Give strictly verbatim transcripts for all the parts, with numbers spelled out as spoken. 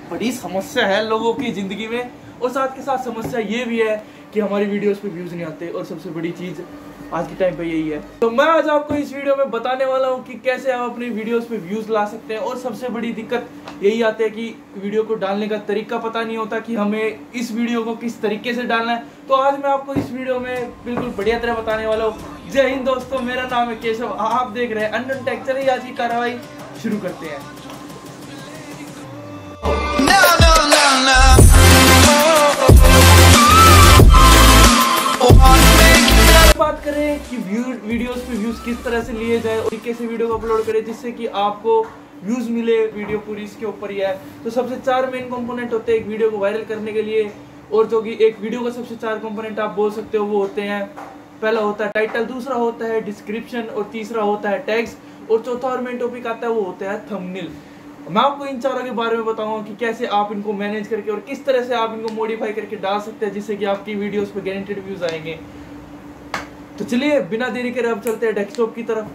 बड़ी समस्या है लोगों की ज़िंदगी में, और साथ के साथ समस्या ये भी है कि हमारी वीडियोस पे व्यूज़ नहीं आते, और सबसे बड़ी चीज़ आज के टाइम पे यही है। तो मैं आज आपको इस वीडियो में बताने वाला हूँ कि कैसे आप अपनी वीडियोस पे व्यूज़ ला सकते हैं। और सबसे बड़ी दिक्कत यही आती है कि वीडियो को डालने का तरीका पता नहीं होता कि हमें इस वीडियो को किस तरीके से डालना है। तो आज मैं आपको इस वीडियो में बिल्कुल बढ़िया तरह बताने वाला हूँ। जय हिंद दोस्तों, मेरा नाम है केशव, आप देख रहे हैं अननोन टेक। चलिए आज की कार्रवाई शुरू करते हैं। बात करें कि व्यू वीडियोस पे व्यूज किस तरह से लिए जाए और कैसे वीडियो को अपलोड करें जिससे कि आपको व्यूज मिले, वीडियो पूरी इसके ऊपर ही है। तो सबसे चार मेन कंपोनेंट होते हैं एक वीडियो को वायरल करने के लिए, और जो कि एक वीडियो का सबसे चार कंपोनेंट आप बोल सकते हो वो होते हैं, पहला होता है टाइटल, दूसरा होता है डिस्क्रिप्शन, और तीसरा होता है टैग्स, और चौथा और मेन टॉपिक आता है वो होता है थंबनेल। मैं आपको इन चारों के बारे में बताऊंगा कि कैसे आप इनको मैनेज करके और किस तरह से आप इनको मॉडिफाई करके डाल सकते हैं जिससे कि आपकी वीडियोस पे गारंटेड व्यूज आएंगे। तो चलिए बिना देरी करे अब चलते हैं डेस्कटॉप की तरफ।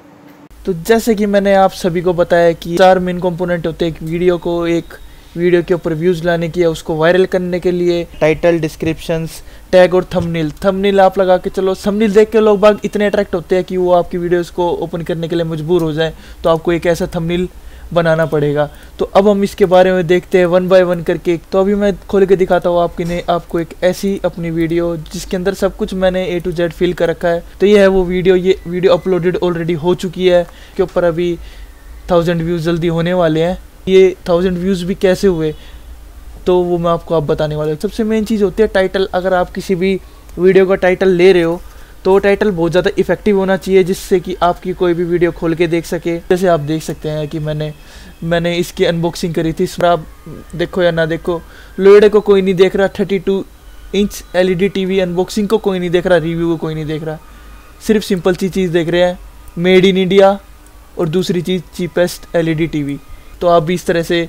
तो जैसे कि मैंने आप सभी को बताया कि चार मेन कंपोनेंट होते हैं एक वीडियो को, एक वीडियो के ऊपर व्यूज लाने की, उसको वायरल करने के लिए टाइटल, डिस्क्रिप्शंस, टैग और थंबनेल। थंबनेल आप लगा के चलो, थंबनेल देख के लोग बाग इतने अट्रैक्ट होते हैं कि वो आपकी वीडियोस को ओपन करने के लिए मजबूर हो जाए। तो आपको एक ऐसा थंबनेल बनाना पड़ेगा। तो अब हम इसके बारे में देखते हैं वन बाय वन करके। तो अभी मैं खोल के दिखाता हूँ आपकी ने आपको एक ऐसी अपनी वीडियो जिसके अंदर सब कुछ मैंने ए टू जेड फिल कर रखा है। तो ये है वो वीडियो, ये वीडियो अपलोडेड ऑलरेडी हो चुकी है, के ऊपर अभी थाउजेंड व्यूज़ जल्दी होने वाले हैं। ये थाउजेंड व्यूज़ भी कैसे हुए तो वो मैं आपको अब बताने वाला हूँ। सबसे मेन चीज़ होती है टाइटल। अगर आप किसी भी वीडियो का टाइटल ले रहे हो तो टाइटल बहुत ज़्यादा इफेक्टिव होना चाहिए जिससे कि आपकी कोई भी वीडियो खोल के देख सके। जैसे आप देख सकते हैं कि मैंने मैंने इसकी अनबॉक्सिंग करी थी। आप देखो या ना देखो, लोएडे को कोई नहीं देख रहा, thirty two inch LED TV unboxing को कोई नहीं देख रहा, रिव्यू को कोई नहीं देख रहा, सिर्फ सिंपल सी चीज़ देख रहे हैं, मेड इन इंडिया, और दूसरी चीज़ चीपेस्ट एलईडी टीवी। तो आप भी इस तरह से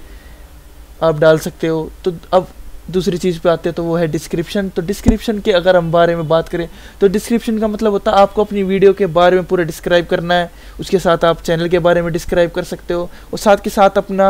आप डाल सकते हो। तो अब दूसरी चीज़ पे आते हैं तो वो है डिस्क्रिप्शन। तो डिस्क्रिप्शन के अगर हम बारे में बात करें तो डिस्क्रिप्शन का मतलब होता है आपको अपनी वीडियो के बारे में पूरा डिस्क्राइब करना है। उसके साथ आप चैनल के बारे में डिस्क्राइब कर सकते हो, और साथ के साथ अपना,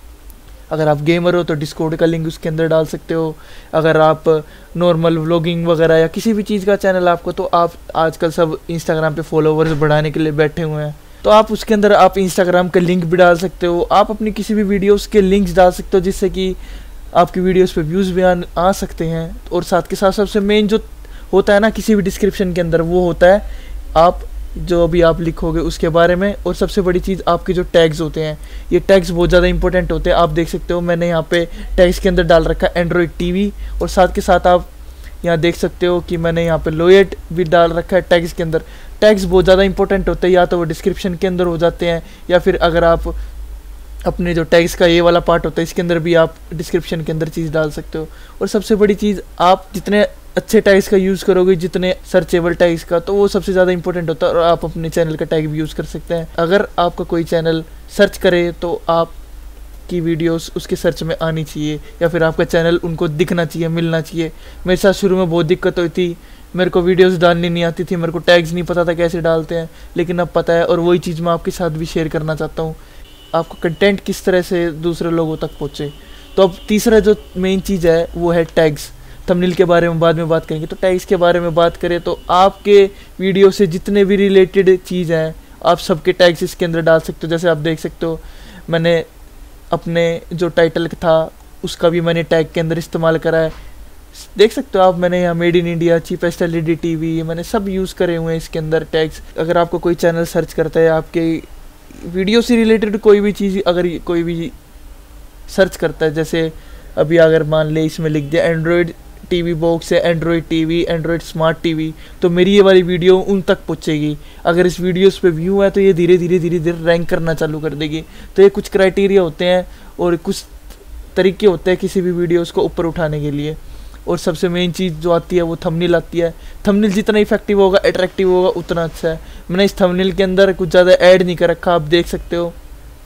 अगर आप गेमर हो तो डिस्कॉर्ड का लिंक उसके अंदर डाल सकते हो। अगर आप नॉर्मल व्लॉगिंग वगैरह या किसी भी चीज़ का चैनल आपको, तो आप आजकल सब इंस्टाग्राम पे फॉलोवर्स बढ़ाने के लिए बैठे हुए हैं, तो आप उसके अंदर आप इंस्टाग्राम का लिंक भी डाल सकते हो। आप अपनी किसी भी वीडियोज़ के लिंक्स डाल सकते हो जिससे कि आपकी वीडियोस पे व्यूज़ भी आ, आ सकते हैं। और साथ के साथ सबसे मेन जो होता है ना किसी भी डिस्क्रिप्शन के अंदर, वो होता है आप जो अभी आप लिखोगे उसके बारे में। और सबसे बड़ी चीज़ आपके जो टैग्स होते हैं, ये टैग्स बहुत ज़्यादा इंपॉर्टेंट होते हैं। आप देख सकते हो मैंने यहाँ पे टैग्स के अंदर डाल रखा है एंड्रॉयड टीवी, और साथ के साथ आप यहाँ देख सकते हो कि मैंने यहाँ पे लोएट भी डाल रखा है टैग्स के अंदर। टैग्स बहुत ज़्यादा इंपॉर्टेंट होते हैं, या तो वो डिस्क्रिप्शन के अंदर हो जाते हैं, या फिर अगर आप अपने जो टैग्स का ये वाला पार्ट होता है इसके अंदर भी आप डिस्क्रिप्शन के अंदर चीज़ डाल सकते हो। और सबसे बड़ी चीज़, आप जितने अच्छे टैग्स का यूज़ करोगे, जितने सर्चेबल टैग्स का, तो वो सबसे ज़्यादा इंपॉर्टेंट होता है। और आप अपने चैनल का टैग भी यूज़ कर सकते हैं। अगर आपका कोई चैनल सर्च करे तो आप की वीडियोस उसके सर्च में आनी चाहिए, या फिर आपका चैनल उनको दिखना चाहिए, मिलना चाहिए। मेरे साथ शुरू में बहुत दिक्कत हुई थी, मेरे को वीडियोस डालनी नहीं आती थी, मेरे को टैग्स नहीं पता था कैसे डालते हैं, लेकिन अब पता है। और वही चीज़ मैं आपके साथ भी शेयर करना चाहता हूँ, आपको कंटेंट किस तरह से दूसरे लोगों तक पहुँचे। तो अब तीसरा जो मेन चीज़ है वो है टैग्स। थंबनेल के बारे में बाद में बात करेंगे। तो टैग्स के बारे में बात करें तो आपके वीडियो से जितने भी रिलेटेड चीज़ हैं आप सबके टैग्स इसके अंदर डाल सकते हो। जैसे आप देख सकते हो मैंने अपने जो टाइटल था उसका भी मैंने टैग के अंदर इस्तेमाल करा है। देख सकते हो आप, मैंने यहाँ made in India, cheapest LED TV, मैंने सब यूज़ करे हुए हैं इसके अंदर टैग्स। अगर आपको कोई चैनल सर्च करता है, आपके वीडियो से रिलेटेड कोई भी चीज़ अगर कोई भी सर्च करता है, जैसे अभी अगर मान ले इसमें लिख दिया एंड्रॉयड टीवी बॉक्स है, Android TV, Android smart TV, तो मेरी ये वाली वीडियो उन तक पहुँचेगी। अगर इस वीडियोस पे व्यू है तो ये धीरे धीरे धीरे धीरे रैंक करना चालू कर देगी। तो ये कुछ क्राइटेरिया होते हैं और कुछ तरीके होते हैं किसी भी वीडियोस को ऊपर उठाने के लिए। और सबसे मेन चीज़ जो आती है वो थंबनेल आती है। थंबनेल जितना इफेक्टिव होगा, अट्रैक्टिव होगा, उतना अच्छा है। मैंने इस थंबनेल के अंदर कुछ ज़्यादा ऐड नहीं कर रखा, आप देख सकते हो।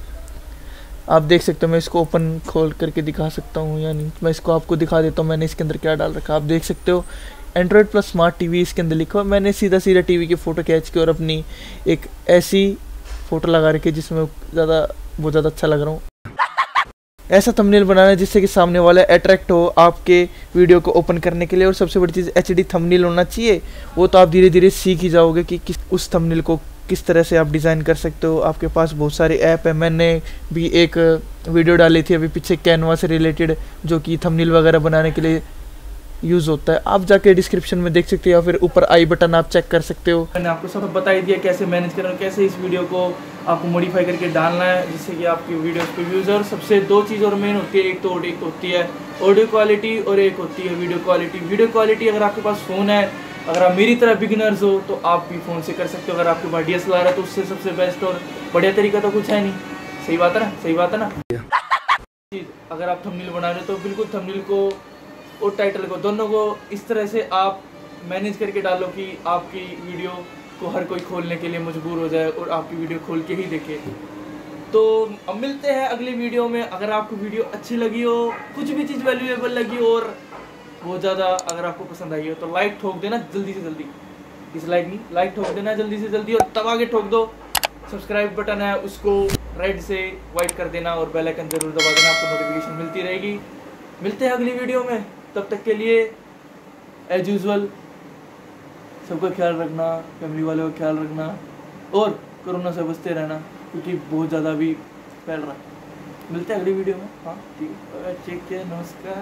आप देख सकते हो, मैं इसको ओपन खोल करके दिखा सकता हूँ, यानी मैं इसको आपको दिखा देता हूँ मैंने इसके अंदर क्या डाल रखा। आप देख सकते हो एंड्रॉयड प्लस स्मार्ट टीवी इसके अंदर लिखा हुआ। मैंने सीधा सीधा टीवी की फ़ोटो खींच के और अपनी एक ऐसी फ़ोटो लगा रखी है जिसमें ज़्यादा बहुत ज़्यादा अच्छा लग रहा हूँ। ऐसा थंबनेल बनाना है जिससे कि सामने वाला अट्रैक्ट हो आपके वीडियो को ओपन करने के लिए। और सबसे बड़ी चीज़ एच डी थंबनेल होना चाहिए। वो तो आप धीरे धीरे सीख ही जाओगे कि किस उस थंबनेल को किस तरह से आप डिज़ाइन कर सकते हो। आपके पास बहुत सारे ऐप है, मैंने भी एक वीडियो डाली थी अभी पीछे कैनवा से रिलेटेड, जो कि थंबनेल वगैरह बनाने के लिए यूज़ होता है। आप जाके डिस्क्रिप्शन में देख सकते हो या फिर ऊपर आई बटन आप चेक कर सकते हो। मैंने आपको सब बता ही दिया कैसे मैनेज करना, कैसे इस वीडियो को आपको मॉडिफाई करके डालना है जिससे कि आपकी वीडियोस पे व्यूज़। और सबसे दो चीज़ और मेन होती है, एक तो एक होती है ऑडियो क्वालिटी और एक होती है वीडियो क्वालिटी। वीडियो क्वालिटी अगर आपके पास फ़ोन है, अगर आप मेरी तरह बिगिनर्स हो तो आप भी फ़ोन से कर सकते हो। अगर आपके पास डी एस एल आर है तो उससे सबसे बेस्ट और बढ़िया तरीका तो कुछ है नहीं। सही बात है ना, सही बात है ना। अगर आप थंबनेल बना रहे हो तो बिल्कुल थंबनेल को और टाइटल को दोनों को इस तरह से आप मैनेज करके डालो कि आपकी वीडियो को हर कोई खोलने के लिए मजबूर हो जाए और आपकी वीडियो खोल के ही देखे। तो अब मिलते हैं अगली वीडियो में। अगर आपको वीडियो अच्छी लगी हो, कुछ भी चीज़ वैल्यूएबल लगी हो और बहुत ज़्यादा अगर आपको पसंद आई हो तो लाइक ठोक देना जल्दी से जल्दी। डिसलाइक नहीं, लाइक ठोक देना जल्दी से जल्दी और दबा के ठोक दो। सब्सक्राइब बटन है उसको रेड से वाइट कर देना और बेल आइकन जरूर दबा देना, आपको नोटिफिकेशन मिलती रहेगी। मिलते हैं अगली वीडियो में, तब तक के लिए एज यूजुअल सबका ख्याल रखना, फैमिली वालों का ख्याल रखना और कोरोना से बचते रहना क्योंकि बहुत ज़्यादा भी फैल रहा है। मिलते हैं अगली वीडियो में। हाँ ठीक है, ठीक है, नमस्कार।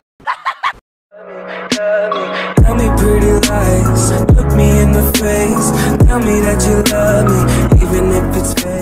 Tell me pretty lies, look me in the face, tell me that you love me, even if it's fake.